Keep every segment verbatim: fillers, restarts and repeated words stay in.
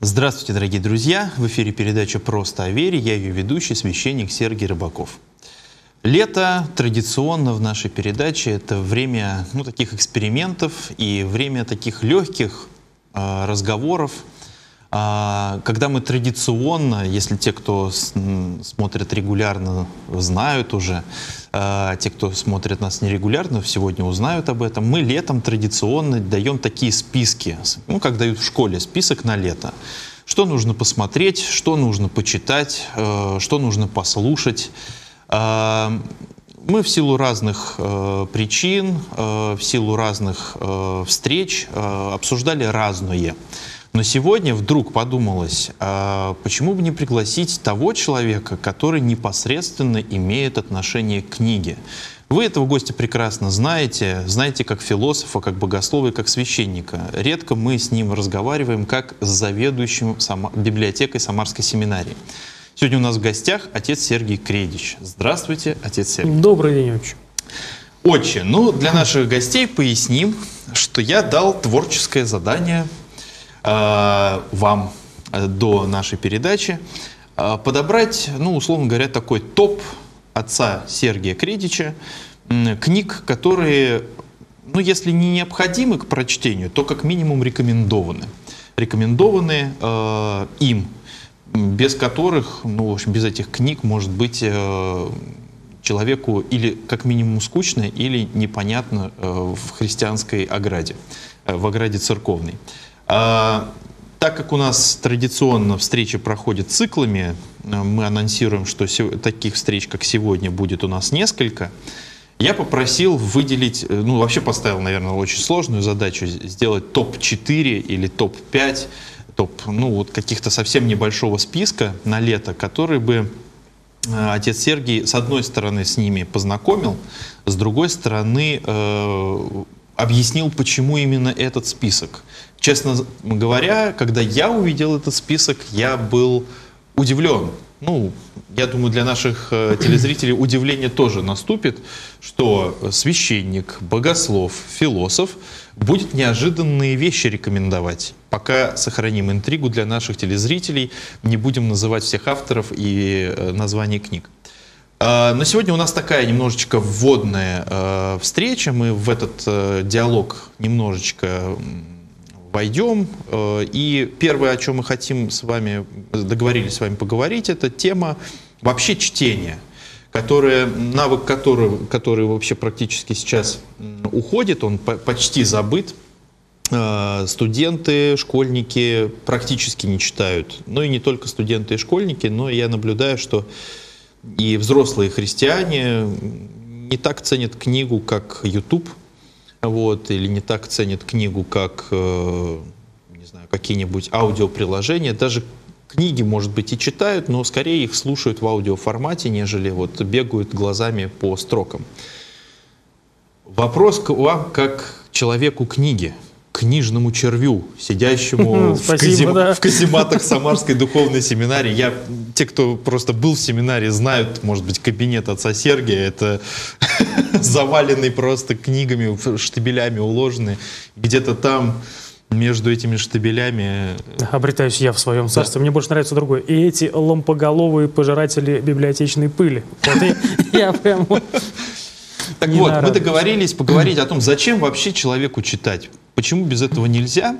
Здравствуйте, дорогие друзья! В эфире передача «Просто о вере». Я ее ведущий, священник Сергий Рыбаков. Лето традиционно в нашей передаче — это время ну, таких экспериментов и время таких легких э, разговоров, э, когда мы традиционно, если те, кто с, смотрит регулярно, знают уже, э, те, кто смотрит нас нерегулярно, сегодня узнают об этом, мы летом традиционно даем такие списки, ну, как дают в школе, список на лето. Что нужно посмотреть, что нужно почитать, э, что нужно послушать. Мы в силу разных э, причин, э, в силу разных э, встреч э, обсуждали разное. Но сегодня вдруг подумалось, э, почему бы не пригласить того человека, который непосредственно имеет отношение к книге. Вы этого гостя прекрасно знаете, знаете как философа, как богослова и как священника. Редко мы с ним разговариваем как с заведующим Сама... библиотекой Самарской семинарии. Сегодня у нас в гостях отец Сергий Кредич. Здравствуйте, отец Сергий. Добрый день, отче. Отче, ну для наших гостей поясним, что я дал творческое задание э, вам э, до нашей передачи э, подобрать, ну условно говоря, такой топ отца Сергия Кредича, э, книг, которые, ну если не необходимы к прочтению, то как минимум рекомендованы. Рекомендованы э, им. Без которых, ну, в общем, без этих книг, может быть, э, человеку или как минимум скучно, или непонятно э, в христианской ограде, э, в ограде церковной. А, так как у нас традиционно встречи проходят циклами, э, мы анонсируем, что таких встреч, как сегодня, будет у нас несколько. Я попросил выделить, ну, вообще поставил, наверное, очень сложную задачу, сделать топ четыре или топ пять, топ, ну, вот каких-то совсем небольшого списка на лето, который бы э, отец Сергий, с одной стороны, с ними познакомил, с другой стороны, э, объяснил, почему именно этот список. Честно говоря, когда я увидел этот список, я был удивлен. Ну, я думаю, для наших э, телезрителей удивление тоже наступит, что священник, богослов, философ будет неожиданные вещи рекомендовать. Пока сохраним интригу для наших телезрителей, не будем называть всех авторов и э, названия книг. Э, но сегодня у нас такая немножечко вводная э, встреча. Мы в этот э, диалог немножечко войдем. Э, и первое, о чем мы хотим с вами, договорились с вами поговорить, это тема вообще чтения, которая, навык которого, который вообще практически сейчас уходит, он почти забыт. Студенты, школьники практически не читают. Ну и не только студенты и школьники, но я наблюдаю, что и взрослые христиане не так ценят книгу, как YouTube, вот, или не так ценят книгу, как, не знаю, какие-нибудь аудиоприложения. Даже книги, может быть, и читают, но скорее их слушают в аудиоформате, нежели вот бегают глазами по строкам. Вопрос к вам как человеку книги, книжному червю, сидящему в, казем... да. в казематах Самарской духовной семинарии. Я, те, кто просто был в семинарии, знают, может быть, кабинет отца Сергия. Это заваленный просто книгами, штабелями уложенный. Где-то там между этими штабелями обретаюсь я в своем царстве. Да. Мне больше нравится другое. И эти лампоголовые пожиратели библиотечной пыли. Вот я прям... Так вот, мы договорились поговорить о том, зачем вообще человеку читать. Почему без этого нельзя?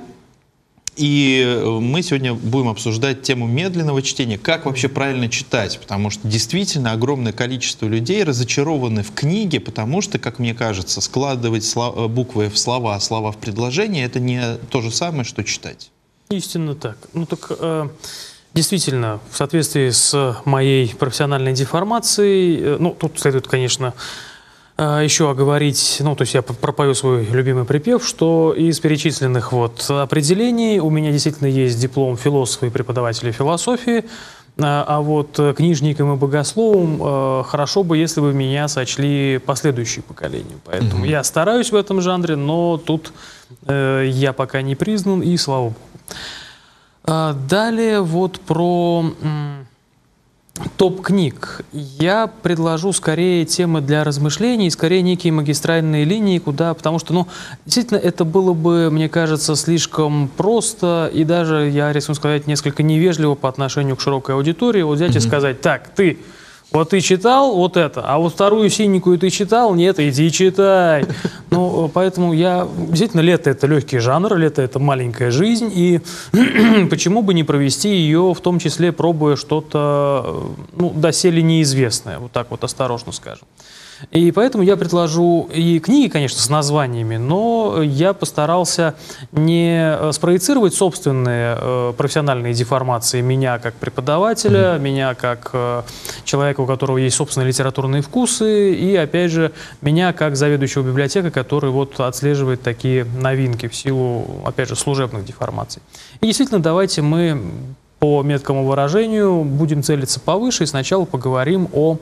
И мы сегодня будем обсуждать тему медленного чтения, как вообще правильно читать, потому что действительно огромное количество людей разочарованы в книге, потому что, как мне кажется, складывать буквы в слова, слова в предложения — это не то же самое, что читать. Истинно так. Ну так э, действительно, в соответствии с моей профессиональной деформацией, э, ну тут следует, конечно, еще оговорить, ну, то есть я пропою свой любимый припев, что из перечисленных вот определений у меня действительно есть диплом философа и преподавателя философии, а вот книжником и богословом хорошо бы, если бы меня сочли последующие поколения. Поэтому mm-hmm. я стараюсь в этом жанре, но тут э, я пока не признан, и слава богу. Далее вот про... топ книг. Я предложу скорее темы для размышлений, скорее некие магистральные линии, куда, потому что, ну, действительно, это было бы, мне кажется, слишком просто и даже, я рискну сказать, несколько невежливо по отношению к широкой аудитории. Вот взять mm-hmm. и сказать: так, ты, вот ты читал вот это, а вот вторую синенькую ты читал? Нет, иди читай. Ну, поэтому я... Действительно, лето — это легкий жанр, лето — это маленькая жизнь, и почему бы не провести ее, в том числе пробуя что-то, ну, доселе неизвестное, вот так вот осторожно скажем. И поэтому я предложу и книги, конечно, с названиями, но я постарался не спроецировать собственные э, профессиональные деформации меня как преподавателя, mm-hmm. меня как э, человека, у которого есть собственные литературные вкусы, и, опять же, меня как заведующего библиотекой, который вот отслеживает такие новинки в силу, опять же, служебных деформаций. И действительно, давайте мы по меткому выражению будем целиться повыше и сначала поговорим о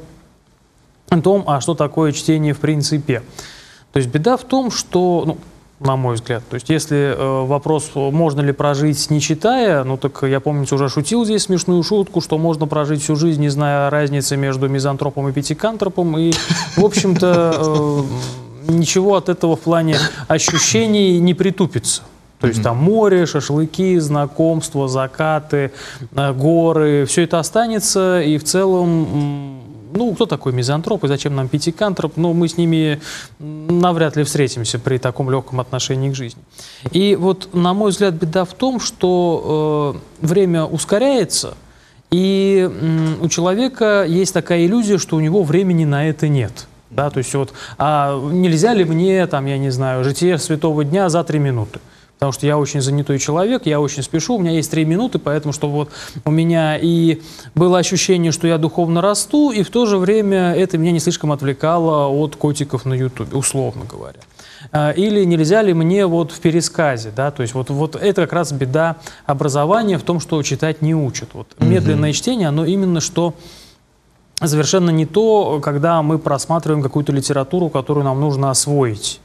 о том, а что такое чтение в принципе. То есть беда в том, что, ну, на мой взгляд, то есть если э, вопрос, можно ли прожить не читая, ну так я, помните, уже шутил здесь смешную шутку, что можно прожить всю жизнь, не зная разницы между мизантропом и пятикантропом, и, в общем-то, э, ничего от этого в плане ощущений не притупится. То есть там море, шашлыки, знакомства, закаты, э, горы, все это останется, и в целом... Ну, кто такой мизантроп и зачем нам пятикантроп? Ну, мы с ними навряд ли встретимся при таком легком отношении к жизни. И вот, на мой взгляд, беда в том, что э, время ускоряется, и э, у человека есть такая иллюзия, что у него времени на это нет. Да? То есть вот, а нельзя ли мне, там, я не знаю, житие святого дня за три минуты? Потому что я очень занятой человек, я очень спешу, у меня есть три минуты, поэтому чтобы вот у меня и было ощущение, что я духовно расту, и в то же время это меня не слишком отвлекало от котиков на ютубе, условно говоря. Или нельзя ли мне вот в пересказе, да, то есть вот, вот это как раз беда образования в том, что читать не учат. Вот mm-hmm. медленное чтение, оно именно что... Совершенно не то, когда мы просматриваем какую-то литературу, которую нам нужно освоить.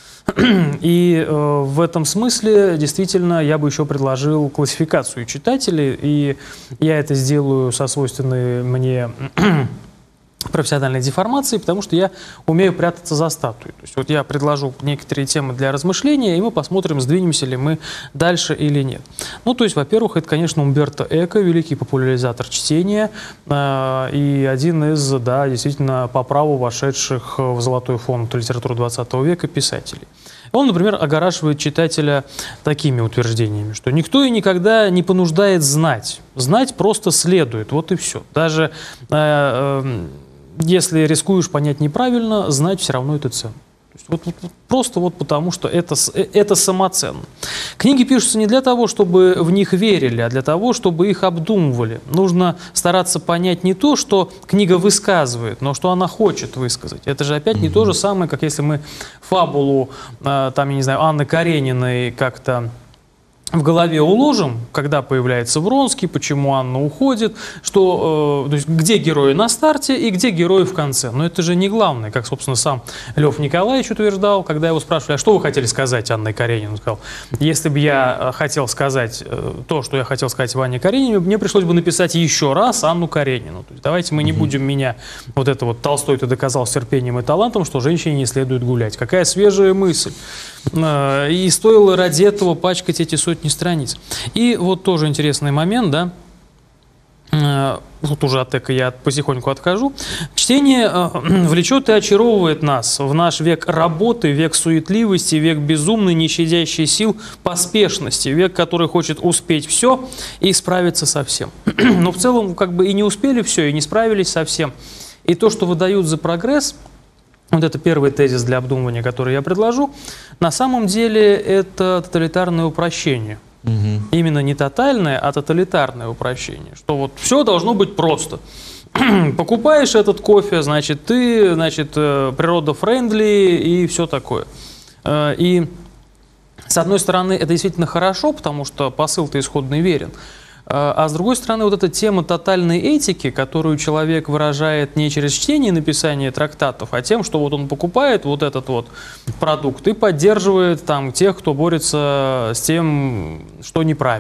И э, в этом смысле, действительно, я бы еще предложил классификацию читателей, и я это сделаю со свойственной мне профессиональной деформации, потому что я умею прятаться за статуей. То есть вот я предложу некоторые темы для размышления, и мы посмотрим, сдвинемся ли мы дальше или нет. Ну, то есть, во-первых, это, конечно, Умберто Эко, великий популяризатор чтения, э, и один из, да, действительно, по праву вошедших в золотой фонд литературы двадцатого века писателей. Он, например, огораживает читателя такими утверждениями, что никто и никогда не понуждает знать. Знать просто следует, вот и все. Даже э, э, если рискуешь понять неправильно, знать все равно это ценно. То есть вот, вот, вот, просто вот потому, что это, это самоценно. Книги пишутся не для того, чтобы в них верили, а для того, чтобы их обдумывали. Нужно стараться понять не то, что книга высказывает, но что она хочет высказать. Это же опять mm-hmm. не то же самое, как если мы фабулу, э, там, я не знаю, Анны Карениной как-то в голове уложим, когда появляется Вронский, почему Анна уходит, что, э, то есть где герои на старте и где герои в конце. Но это же не главное, как, собственно, сам Лев Николаевич утверждал, когда его спрашивали, а что вы хотели сказать Анне Карениной? Он сказал, если бы я хотел сказать э, то, что я хотел сказать в Анне Карениной, мне пришлось бы написать еще раз Анну Каренину. То есть давайте мы не будем меня, вот это вот Толстой-то доказал с терпением и талантом, что женщине не следует гулять. Какая свежая мысль. Э, и стоило ради этого пачкать эти сотни страниц. И вот тоже интересный момент, да, тут уже от Эко я потихоньку отхожу. Чтение влечет и очаровывает нас в наш век работы, век суетливости, век безумной, не щадящей сил поспешности, век, который хочет успеть все и справиться со всем. Но в целом как бы и не успели все, и не справились со всем. И то, что выдают за прогресс, вот это первый тезис для обдумывания, который я предложу, на самом деле это тоталитарное упрощение. Угу. Именно не тотальное, а тоталитарное упрощение. Что вот все должно быть просто. Покупаешь этот кофе, значит, ты, значит, природа-френдли и все такое. И с одной стороны, это действительно хорошо, потому что посыл-то исходный верен. А с другой стороны, вот эта тема тотальной этики, которую человек выражает не через чтение и написание трактатов, а тем, что вот он покупает вот этот вот продукт и поддерживает там тех, кто борется с тем, что неправильно, например.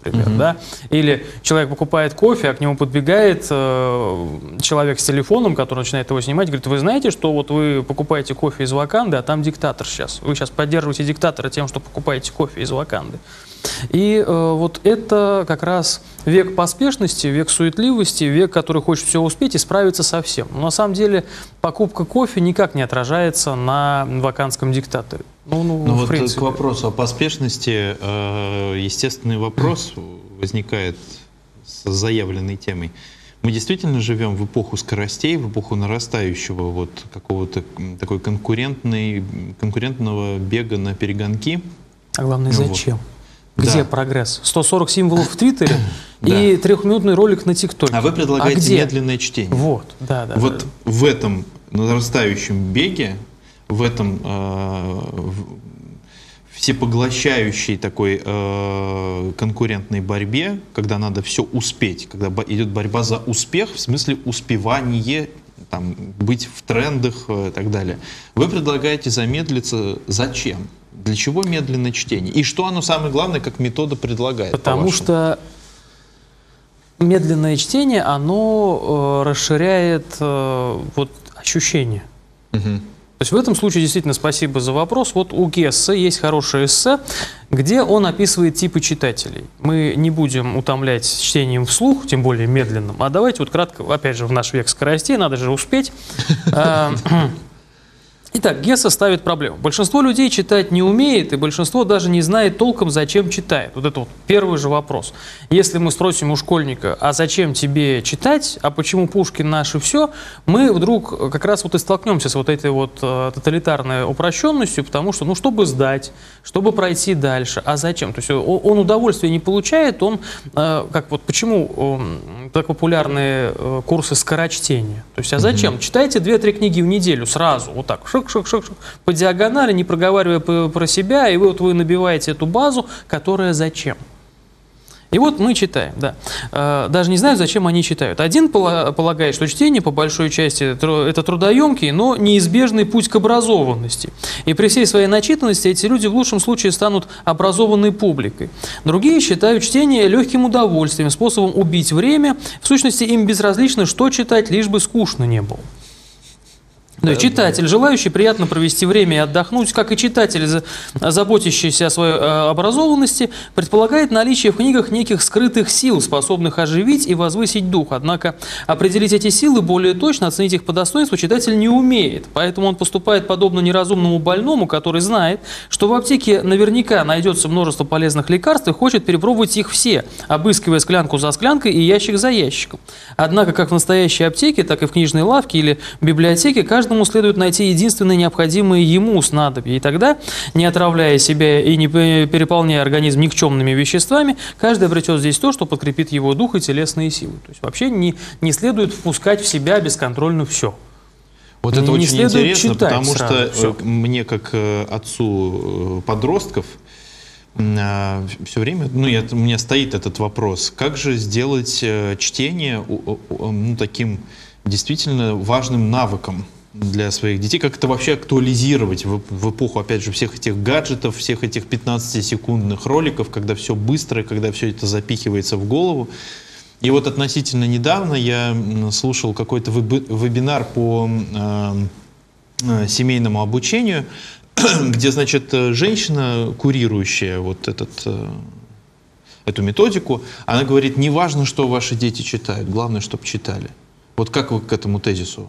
например, Мгм. да? Или человек покупает кофе, а к нему подбегает э, человек с телефоном, который начинает его снимать, говорит: вы знаете, что вот вы покупаете кофе из Ваканды, а там диктатор сейчас. Вы сейчас поддерживаете диктатора тем, что покупаете кофе из Ваканды. И э, вот это как раз век поспешности, век суетливости, век, который хочет все успеть и справиться со всем. Но на самом деле покупка кофе никак не отражается на ваканском диктаторе. Ну, ну, Ну в вот принципе. к вопросу о поспешности, э, естественный вопрос возникает с заявленной темой. Мы действительно живем в эпоху скоростей, в эпоху нарастающего вот какого-то м, такой конкурентной, конкурентного бега на перегонки. А главное, Ну вот. зачем? Где Да. прогресс? сто сорок символов в Твиттере Да. и трехминутный ролик на ТикТоке. А вы предлагаете где? медленное чтение. Вот, да, да. Вот да. в этом нарастающем беге, в этом э, в- всепоглощающей такой э, конкурентной борьбе, когда надо все успеть, когда бо- идет борьба за успех, в смысле успевание, там, быть в трендах э, и так далее. Вы предлагаете замедлиться зачем? Для чего медленное чтение? И что оно, самое главное, как метода предлагает? Потому по-вашему? что медленное чтение, оно э, расширяет э, вот, ощущение. Мгм. То есть в этом случае действительно спасибо за вопрос. Вот у Гесса есть хорошее эссе, где он описывает типы читателей. Мы не будем утомлять чтением вслух, тем более медленным, а давайте вот кратко, опять же, в наш век скоростей, надо же успеть. А, Итак, Гесса ставит проблему. Большинство людей читать не умеет, и большинство даже не знает толком, зачем читает. Вот это вот первый же вопрос. Если мы спросим у школьника: а зачем тебе читать, а почему Пушкин наш и все, мы вдруг как раз вот и столкнемся с вот этой вот э, тоталитарной упрощенностью, потому что, ну, чтобы сдать, чтобы пройти дальше, а зачем? То есть он, он удовольствия не получает, он, э, как вот почему э, так популярны э, курсы скорочтения? То есть, а зачем? Читайте две-три книги в неделю сразу, вот так, шик-шик-шик-шик, по диагонали, не проговаривая по- про себя, и вы, вот вы набиваете эту базу, которая зачем? И вот мы читаем, да. Э, Даже не знаю, зачем они читают. Один пола- полагает, что чтение по большой части тру- это трудоемкий, но неизбежный путь к образованности. И при всей своей начитанности эти люди в лучшем случае станут образованной публикой. Другие считают чтение легким удовольствием, способом убить время. В сущности, им безразлично, что читать, лишь бы скучно не было. То есть читатель, желающий приятно провести время и отдохнуть, как и читатель, за- заботящийся о своей э, образованности, предполагает наличие в книгах неких скрытых сил, способных оживить и возвысить дух. Однако определить эти силы более точно, оценить их по достоинству читатель не умеет. Поэтому он поступает подобно неразумному больному, который знает, что в аптеке наверняка найдется множество полезных лекарств и хочет перепробовать их все, обыскивая склянку за склянкой и ящик за ящиком. Однако как в настоящей аптеке, так и в книжной лавке или библиотеке каждому следует найти единственное необходимое ему снадобье. И тогда, не отравляя себя и не переполняя организм никчемными веществами, каждый обретет здесь то, что подкрепит его дух и телесные силы. То есть вообще не, не следует впускать в себя бесконтрольно все. Вот Не это очень следует интересно, читать потому сразу что всё. э, мне, как э, отцу э, подростков, все время, ну, я, у меня стоит этот вопрос: как же сделать э, чтение у- у- ну, таким действительно важным навыком для своих детей, как это вообще актуализировать в, в эпоху, опять же, всех этих гаджетов, всех этих пятнадцатисекундных роликов, когда все быстро, когда все это запихивается в голову. И вот относительно недавно я м, слушал какой-то веб- вебинар по э, э, семейному обучению, где, значит, э, женщина, курирующая вот этот, э, эту методику, она говорит: не важно, что ваши дети читают, главное, чтобы читали. Вот как вы к этому тезису?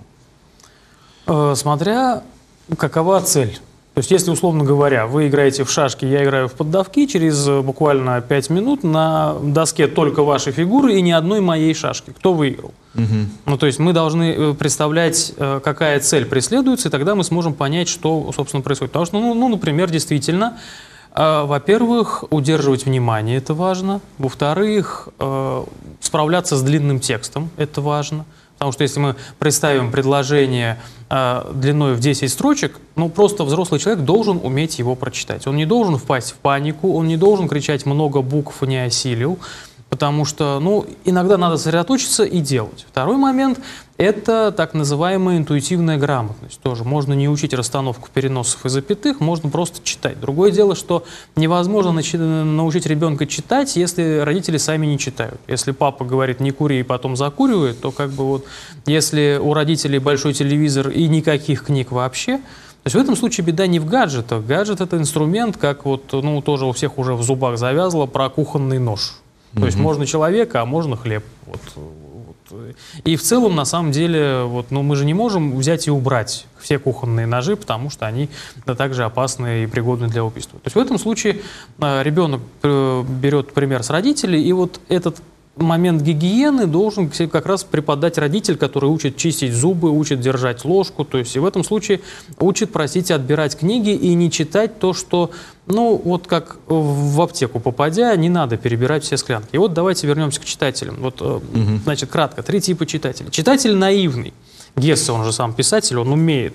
Э, Смотря какова цель. То есть, если, условно говоря, вы играете в шашки, я играю в поддавки, через э, буквально пять минут на доске только ваши фигуры и ни одной моей шашки. Кто выиграл? Мгм. Ну, то есть мы должны э, представлять, э, какая цель преследуется, и тогда мы сможем понять, что, собственно, происходит. Потому что, ну, ну например, действительно, э, во-первых, удерживать внимание – это важно. Во-вторых, э, справляться с длинным текстом – это важно. Потому что если мы представим предложение э, длиной в десять строчек, ну, просто взрослый человек должен уметь его прочитать. Он не должен впасть в панику, он не должен кричать «много букв не осилил», Потому что, ну, иногда надо сосредоточиться и делать. Второй момент – это так называемая интуитивная грамотность. Тоже можно не учить расстановку переносов и запятых, можно просто читать. Другое дело, что невозможно научить ребенка читать, если родители сами не читают. Если папа говорит «не кури» и потом закуривает, то как бы вот если у родителей большой телевизор и никаких книг вообще, то есть в этом случае беда не в гаджетах. Гаджет – это инструмент, как вот, ну, тоже у всех уже в зубах завязло, про кухонный нож. То есть можно человека, а можно хлеб. Вот, вот. И в целом, на самом деле, вот, ну, мы же не можем взять и убрать все кухонные ножи, потому что они да, также опасны и пригодны для убийства. То есть в этом случае э, ребенок э, берет пример с родителей, и вот этот момент гигиены должен как раз преподать родитель, который учит чистить зубы, учит держать ложку, то есть и в этом случае учит, простите, отбирать книги и не читать то, что, ну, вот как в аптеку попадя, не надо перебирать все склянки. И вот давайте вернемся к читателям. Вот, угу. Значит, кратко, три типа читателей. Читатель наивный. Гессе, он же сам писатель, он умеет.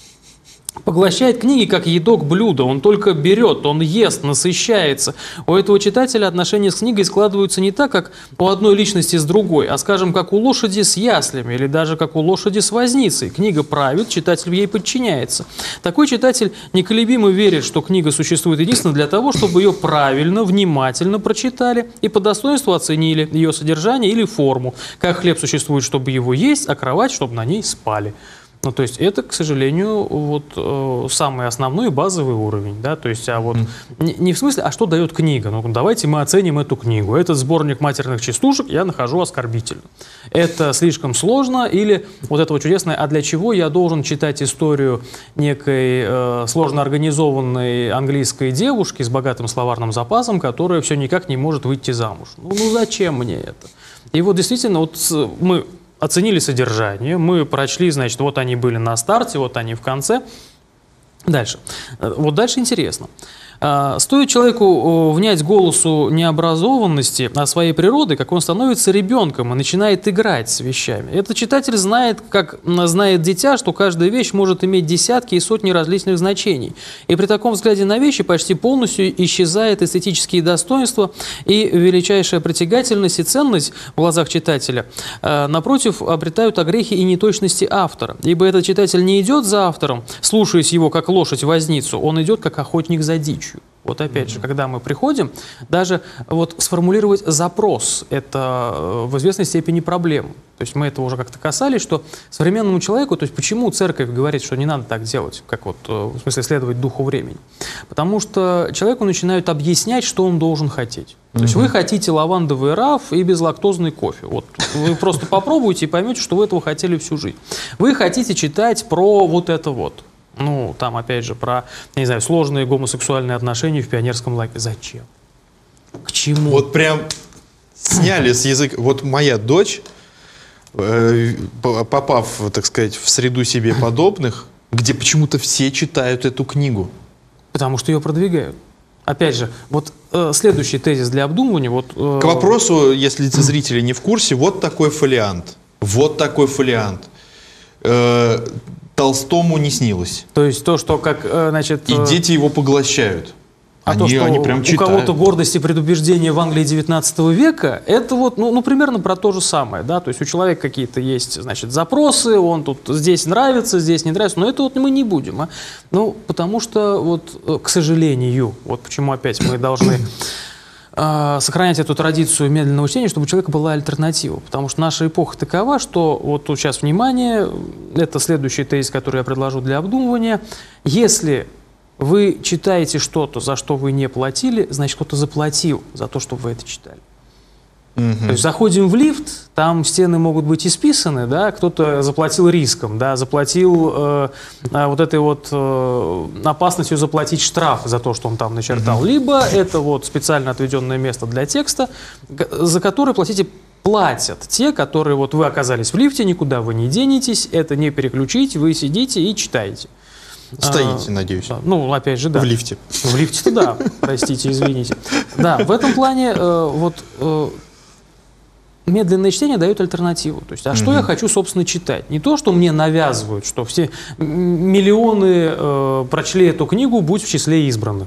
Поглощает книги как едок блюда, он только берет, он ест, насыщается. У этого читателя отношения с книгой складываются не так, как у одной личности с другой, а, скажем, как у лошади с яслями или даже как у лошади с возницей. Книга правит, читатель ей подчиняется. Такой читатель неколебимо верит, что книга существует единственно для того, чтобы ее правильно, внимательно прочитали и по достоинству оценили ее содержание или форму. Как хлеб существует, чтобы его есть, а кровать, чтобы на ней спали. Ну, то есть это, к сожалению, вот э, самый основной и базовый уровень, да, то есть, а вот mm. не, не в смысле, а что дает книга? Ну, давайте мы оценим эту книгу. Этот сборник матерных частушек я нахожу оскорбительным. Это слишком сложно, или вот это вот чудесное, а для чего я должен читать историю некой э, сложно организованной английской девушки с богатым словарным запасом, которая все никак не может выйти замуж? Ну, ну зачем мне это? И вот действительно, вот мы оценили содержание, мы прочли, значит, вот они были на старте, вот они в конце. Дальше. Вот дальше интересно. Стоит человеку внять голосу необразованности о своей природе, как он становится ребенком и начинает играть с вещами. Этот читатель знает, как знает дитя, что каждая вещь может иметь десятки и сотни различных значений. И при таком взгляде на вещи почти полностью исчезают эстетические достоинства и величайшая притягательность и ценность в глазах читателя, напротив, обретают огрехи и неточности автора. Ибо этот читатель не идет за автором, слушаясь его как лошадь-возницу, он идет как охотник за дичью. Вот опять же, когда мы приходим, даже вот сформулировать запрос – это в известной степени проблема. То есть мы этого уже как-то касались, что современному человеку, то есть почему церковь говорит, что не надо так делать, как вот в смысле следовать духу времени? Потому что человеку начинают объяснять, что он должен хотеть. То есть вы хотите лавандовый раф и безлактозный кофе. Вот вы просто попробуйте и поймете, что вы этого хотели всю жизнь. Вы хотите читать про вот это вот. Ну, там, опять же, про, я не знаю, сложные гомосексуальные отношения в пионерском лагере. Зачем? К чему? Вот прям сняли с языка. Вот моя дочь, э, попав, так сказать, в среду себе подобных, где почему-то все читают эту книгу. Потому что ее продвигают. Опять же, вот э, следующий тезис для обдумывания. Вот, э, К вопросу, если зрители не в курсе, вот такой фолиант. Вот такой фолиант. Э, Толстому не снилось. То есть то, что как, значит... И дети его поглощают. А они, то, что они прям у читают. кого-то гордость и предубеждение в Англии девятнадцатого века, это вот, ну, ну, примерно про то же самое, да, то есть у человека какие-то есть, значит, запросы, он тут здесь нравится, здесь не нравится, но это вот мы не будем, а? Ну, потому что вот, к сожалению, вот почему опять мы должны... сохранять эту традицию медленного чтения, чтобы у человека была альтернатива. Потому что наша эпоха такова, что вот тут сейчас внимание, это следующий тезис, который я предложу для обдумывания. Если вы читаете что-то, за что вы не платили, значит, кто-то заплатил за то, чтобы вы это читали. Mm-hmm. То есть заходим в лифт, там стены могут быть исписаны, да, кто-то заплатил риском, да, заплатил э, э, вот этой вот э, опасностью заплатить штраф за то, что он там начертал. Mm-hmm. Либо это вот специально отведенное место для текста, за которое платите платят те, которые вот вы оказались в лифте, никуда вы не денетесь, это не переключить, вы сидите и читаете. Стоите, а, надеюсь. Да, ну, опять же, да. В лифте. В лифте-то да, простите, извините. Да, в этом плане э, вот... Э, медленное чтение дает альтернативу. То есть, а mm-hmm. что я хочу, собственно, читать? Не то, что мне навязывают, что все миллионы э, прочли эту книгу, будь в числе избранных.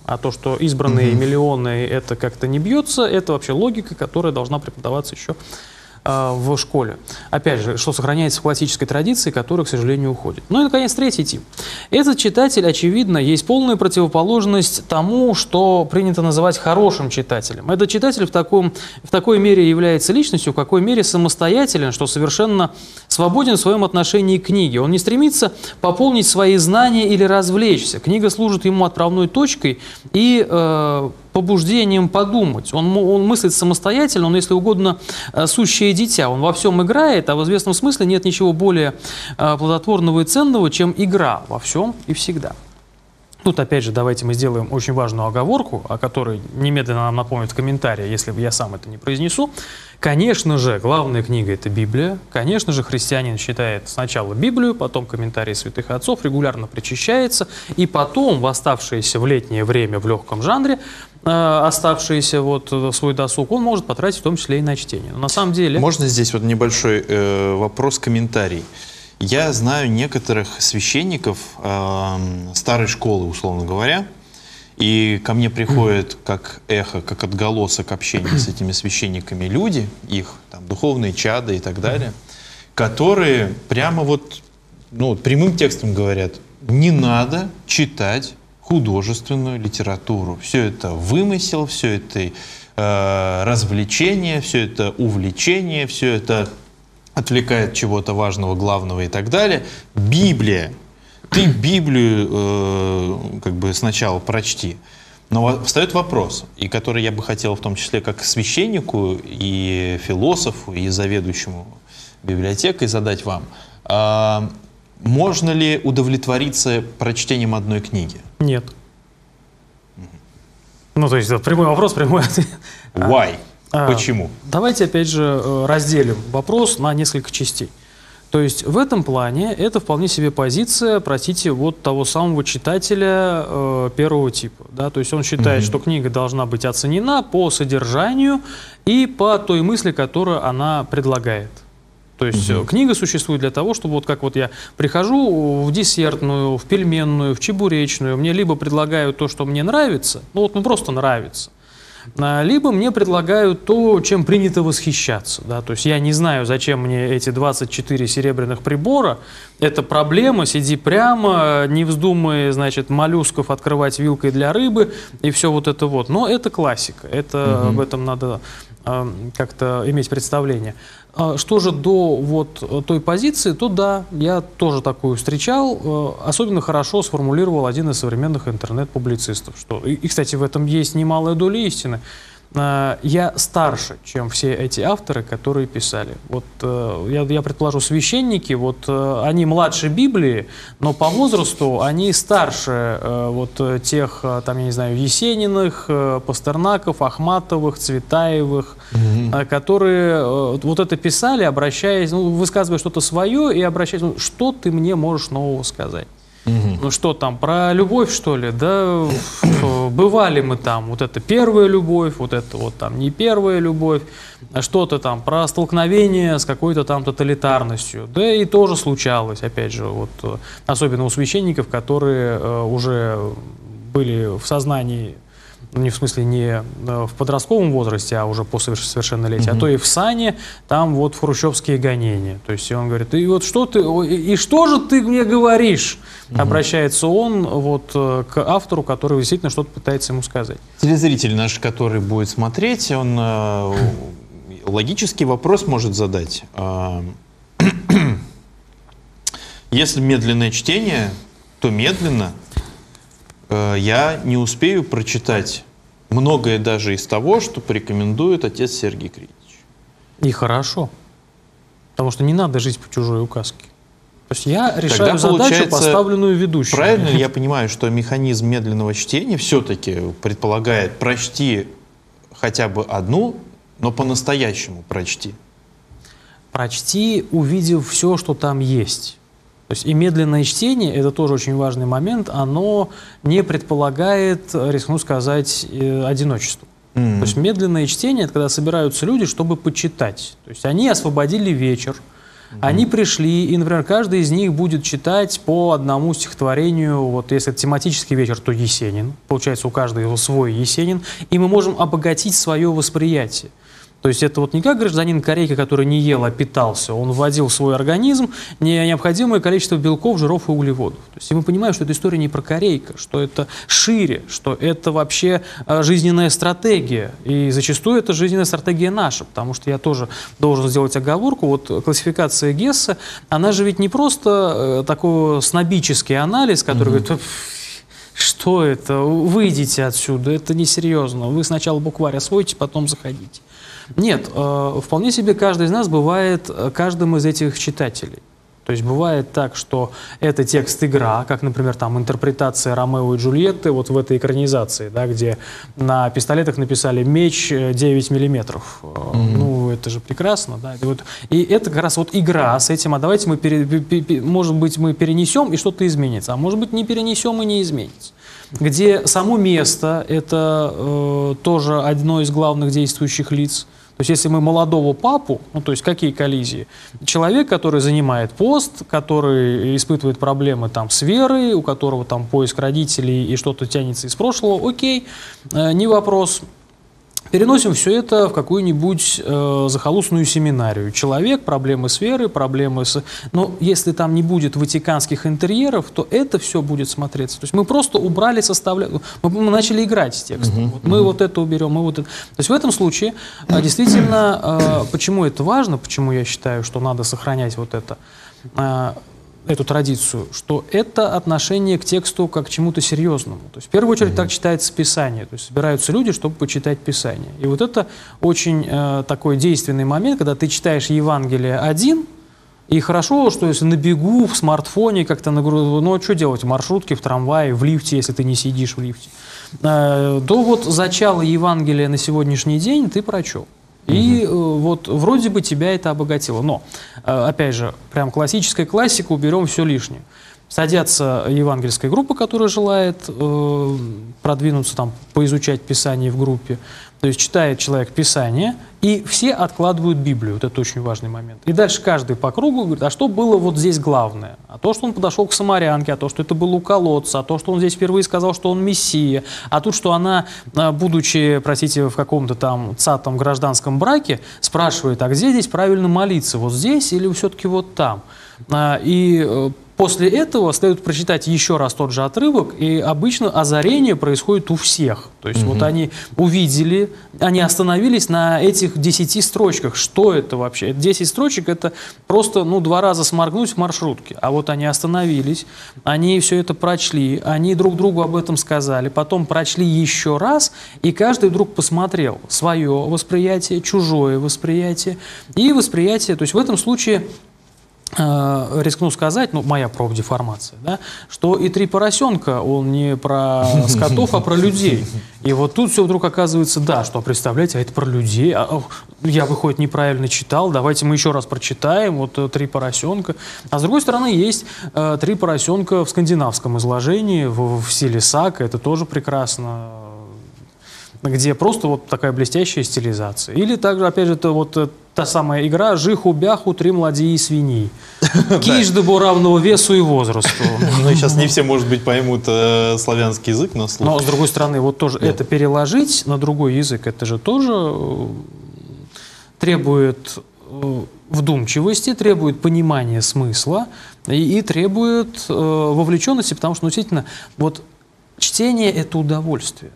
А то, что избранные Мгм. миллионы это как-то не бьется, это вообще логика, которая должна преподаваться еще э, в школе. Опять же, что сохраняется в классической традиции, которая, к сожалению, уходит. Ну и, наконец, третий тип. Этот читатель, очевидно, есть полная противоположность тому, что принято называть хорошим читателем. Этот читатель в, таком, в такой мере является личностью, в какой мере самостоятелен, что совершенно свободен в своем отношении к книге. Он не стремится пополнить свои знания или развлечься. Книга служит ему отправной точкой и э, побуждением подумать. Он, мо- он мыслит самостоятельно, он, если угодно, э, сущее дитя. Он во всем играет, а в известном смысле нет ничего более э, плодотворного и ценного, чем игра во всем и всегда. Тут, опять же, давайте мы сделаем очень важную оговорку, о которой немедленно нам напомнят в комментарии, если я сам это не произнесу. Конечно же, главная книга – это Библия. Конечно же, христианин читает сначала Библию, потом комментарии святых отцов, регулярно причащается, и потом, в оставшееся в летнее время в легком жанре, э, оставшееся вот в свой досуг, он может потратить в том числе и на чтение. Но на самом деле… Можно здесь вот небольшой э, вопрос, комментарий? Я знаю некоторых священников э, старой школы, условно говоря, и ко мне приходят как эхо, как отголосок общения с этими священниками люди, их там, духовные чады и так далее, которые прямо вот ну, прямым текстом говорят, не надо читать художественную литературу. Все это вымысел, все это э, развлечение, все это увлечение, все это отвлекает чего-то важного, главного и так далее. Библия. Ты Библию э, как бы сначала прочти. Но встает вопрос, и который я бы хотел в том числе как священнику и философу, и заведующему библиотекой задать вам. А, можно ли удовлетвориться прочтением одной книги? Нет. Ну, то есть, это прямой вопрос, прямой ответ. Why? А, Почему? Давайте, опять же, разделим вопрос на несколько частей. То есть, в этом плане это вполне себе позиция, простите, вот того самого читателя э, первого типа. Да? То есть, он считает, Мгм. что книга должна быть оценена по содержанию и по той мысли, которую она предлагает. То есть Мгм. книга существует для того, чтобы вот как вот я прихожу в десертную, в пельменную, в чебуречную, мне либо предлагают то, что мне нравится, ну вот ну просто нравится, а, либо мне предлагают то, чем принято восхищаться. Да? То есть я не знаю, зачем мне эти двадцать четыре серебряных прибора. Это проблема, сиди прямо, не вздумай, значит, моллюсков открывать вилкой для рыбы и все вот это вот. Но это классика, это, Мгм. об этом надо э, как-то иметь представление. А что же до вот той позиции, то да, я тоже такую встречал. Э, Особенно хорошо сформулировал один из современных интернет-публицистов. Что, и, и, кстати, в этом есть немалая доля истины. Э, Я старше, чем все эти авторы, которые писали. Вот э, я, я предположу, священники, вот э, они младше Библии, но по возрасту они старше э, вот э, тех, э, там, я не знаю, Есениных, э, Пастернаков, Ахматовых, Цветаевых, Мгм. э, которые э, вот это писали, обращаясь, ну, высказывая что-то свое и обращаясь, ну, что ты мне можешь нового сказать? Мгм. Ну что там, про любовь, что ли? Да, ф- бывали мы там, вот это первая любовь, вот это вот там не первая любовь, а что-то там про столкновение с какой-то там тоталитарностью. Да и тоже случалось, опять же, вот, э, особенно у священников, которые э, уже были в сознании, ну, не в смысле не э, в подростковом возрасте, а уже после совершеннолетия, Мгм. а то и в сане, там вот хрущевские гонения. То есть он говорит, и вот что ты, и, и что же ты мне говоришь? Обращается он вот э, к автору, который действительно что-то пытается ему сказать. Телезритель наш, который будет смотреть, он э, логический вопрос может задать. А, Если медленное чтение, то медленно э, я не успею прочитать многое даже из того, что порекомендует отец Сергий Критич. И хорошо. Потому что не надо жить по чужой указке. То есть я решаю Тогда задачу, получается, поставленную ведущим. Правильно ли я понимаю, что механизм медленного чтения все-таки предполагает прочти хотя бы одну, но по-настоящему прочти? Прочти, увидев все, что там есть. То есть и медленное чтение, это тоже очень важный момент, оно не предполагает, рискну сказать, э, одиночество. М. То есть медленное чтение – это когда собираются люди, чтобы почитать. То есть они освободили вечер, Mm-hmm. Они пришли, и, например, каждый из них будет читать по одному стихотворению. Вот если это тематический вечер, то Есенин. Получается, у каждого свой Есенин. И мы можем обогатить свое восприятие. То есть это вот не как гражданин Корейка, который не ел, а питался. Он вводил в свой организм необходимое количество белков, жиров и углеводов. То есть и мы понимаем, что эта история не про Корейка, что это шире, что это вообще жизненная стратегия. И зачастую это жизненная стратегия наша, потому что я тоже должен сделать оговорку. Вот классификация Гесса, она же ведь не просто такой снобический анализ, который mm-hmm. говорит... Что это? Выйдите отсюда, это несерьезно. Вы сначала букварь освоите, потом заходите. Нет, э, вполне себе каждый из нас бывает каждым из этих читателей. То есть бывает так, что это текст-игра, как, например, там интерпретация Ромео и Джульетты вот в этой экранизации, да, где на пистолетах написали «меч девять миллиметров». Mm-hmm. Ну, это же прекрасно, да. И, вот, и это как раз вот игра с этим, а давайте мы, пере, пере, пере, может быть, мы перенесем, и что-то изменится, а может быть, не перенесем и не изменится. Где само место – это э, тоже одно из главных действующих лиц. То есть если мы молодого папу, ну то есть какие коллизии? Человек, который занимает пост, который испытывает проблемы там с верой, у которого там поиск родителей и что-то тянется из прошлого, окей, э, не вопрос. Переносим все это в какую-нибудь э, захолустную семинарию. Человек, проблемы с верой, проблемы с... Но если там не будет ватиканских интерьеров, то это все будет смотреться. То есть мы просто убрали составляющую... Мы, мы начали играть с текстом. Uh-huh, вот мы uh-huh. вот это уберем, мы вот это... То есть в этом случае э, действительно, э, почему это важно, почему я считаю, что надо сохранять вот это... Э, эту традицию, что это отношение к тексту как к чему-то серьезному. То есть в первую очередь mm-hmm. так читается Писание. То есть собираются люди, чтобы почитать Писание. И вот это очень э, такой действенный момент, когда ты читаешь Евангелие один, и хорошо, что если на бегу, в смартфоне, как-то на грудь, ну что делать, в маршрутке, в трамвае, в лифте, если ты не сидишь в лифте, э, то вот зачало Евангелия на сегодняшний день ты прочел. И угу. э, вот вроде бы тебя это обогатило. Но, э, опять же, прям классическая классика, уберем все лишнее. Садятся евангельская группа, которая желает э, продвинуться, там, поизучать Писание в группе. То есть читает человек Писание, и все откладывают Библию. Вот это очень важный момент. И дальше каждый по кругу говорит, а что было вот здесь главное? А то, что он подошел к самарянке, а то, что это было у колодца, а то, что он здесь впервые сказал, что он мессия, а тут, что она, будучи, простите, в каком-то там цатом гражданском браке, спрашивает, а где здесь правильно молиться? Вот здесь или все-таки вот там? И после этого следует прочитать еще раз тот же отрывок, и обычно озарение происходит у всех. То есть mm-hmm. вот они увидели, они остановились на этих десяти строчках. Что это вообще? десять строчек – это просто ну, два раза сморгнуть в маршрутке. А вот они остановились, они все это прочли, они друг другу об этом сказали, потом прочли еще раз, и каждый вдруг посмотрел свое восприятие, чужое восприятие и восприятие. То есть в этом случае... рискну сказать, ну, моя профдеформация, да, что и «Три поросенка», он не про скотов, а про людей. И вот тут все вдруг оказывается, да, что, представляете, а это про людей. А, я, выходит, неправильно читал, давайте мы еще раз прочитаем, вот «Три поросенка». А с другой стороны, есть э, «Три поросенка» в скандинавском изложении, в, в стиле сака, это тоже прекрасно, где просто вот такая блестящая стилизация. Или также, опять же, это вот та самая игра «Жиху-бяху, три младьи и свиньи». Киждыбу равного весу и возрасту. Ну, сейчас не все, может быть, поймут славянский язык на слух. Но, с другой стороны, вот тоже это переложить на другой язык, это же тоже требует вдумчивости, требует понимания смысла и требует вовлеченности, потому что, ну, действительно, вот чтение – это удовольствие.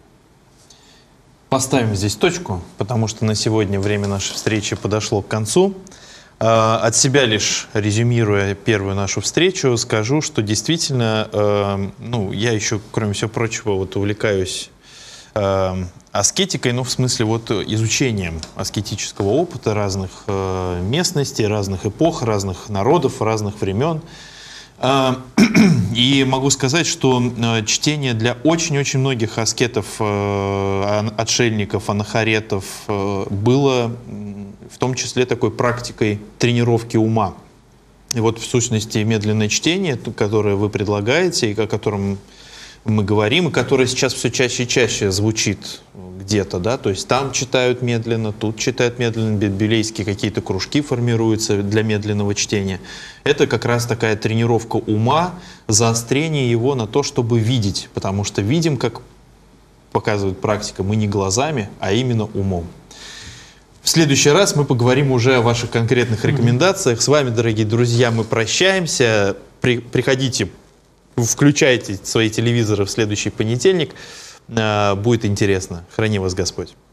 Поставим здесь точку, потому что на сегодня время нашей встречи подошло к концу. От себя лишь резюмируя первую нашу встречу, скажу, что действительно, ну, я еще, кроме всего прочего, вот увлекаюсь аскетикой, ну, в смысле, вот изучением аскетического опыта разных местностей, разных эпох, разных народов, разных времен. И могу сказать, что чтение для очень-очень многих аскетов, отшельников, анахаретов было в том числе такой практикой тренировки ума. И вот в сущности медленное чтение, которое вы предлагаете и о котором мы говорим, и которая сейчас все чаще и чаще звучит где-то, да, то есть там читают медленно, тут читают медленно, библейские какие-то кружки формируются для медленного чтения. Это как раз такая тренировка ума, заострение его на то, чтобы видеть, потому что видим, как показывает практика, мы не глазами, а именно умом. В следующий раз мы поговорим уже о ваших конкретных рекомендациях. С вами, дорогие друзья, мы прощаемся. При, приходите, включайте свои телевизоры в следующий понедельник. Будет интересно. Храни вас Господь.